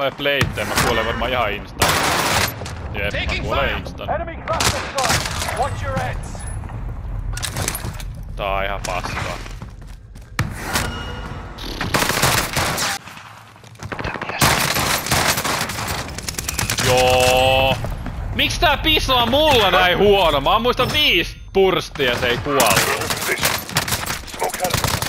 tulee pleitteen, mä kuolen varmaan ihan instaan. Jep, mä kuolen instaan. Tää on ihan paskaa. Joo. Miks tää pissoo mulla näin huono? Mä muistan 5 purstia ja se ei kuollut.